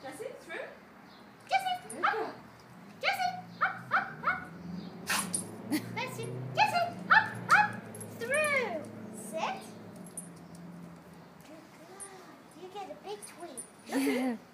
Jessie, through. Jessie, up. Jessie, up, up, up. That's it. Jessie, up, up. Through. Sit. Good girl. You get a big tweet.